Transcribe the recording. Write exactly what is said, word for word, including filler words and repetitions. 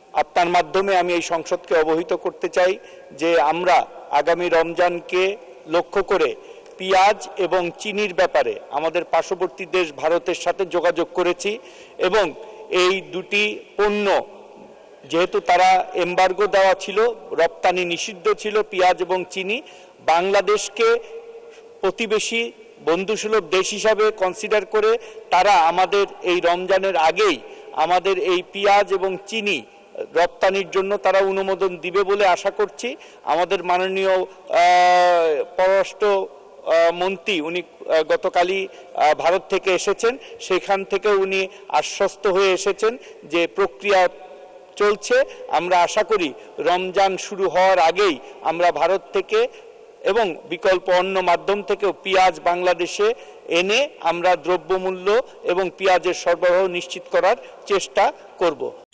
আপনার মাধ্যমে আমি এই সংসদকে অবহিত করতে চাই যে আমরা আগামী রমজানকে লক্ষ্য করে পেঁয়াজ এবং চিনির ব্যাপারে আমাদের পার্শ্ববর্তী দেশ ভারতের সাথে যোগাযোগ করেছি এবং এই দুটি পণ্য যেহেতু তারা এমবার্গো দেওয়া ছিল, রপ্তানি নিষিদ্ধ ছিল পেঁয়াজ এবং চিনি, বাংলাদেশকে প্রতিবেশী বন্ধুসুলভ দেশ হিসাবে কনসিডার করে তারা আমাদের এই রমজানের আগেই আমাদের এই পেঁয়াজ এবং চিনি রপ্তানির জন্য তারা অনুমোদন দিবে বলে আশা করছি। আমাদের মাননীয় পররাষ্ট্র মন্ত্রী উনি গতকালই ভারত থেকে এসেছেন, সেখান থেকে উনি আশ্বস্ত হয়ে এসেছেন যে প্রক্রিয়া চলছে। আমরা আশা করি রমজান শুরু হওয়ার আগেই আমরা ভারত থেকে এবং বিকল্প অন্য মাধ্যম থেকেও পেঁয়াজ বাংলাদেশে এনে আমরা দ্রব্যমূল্য এবং পেঁয়াজের সরবরাহ নিশ্চিত করার চেষ্টা করব।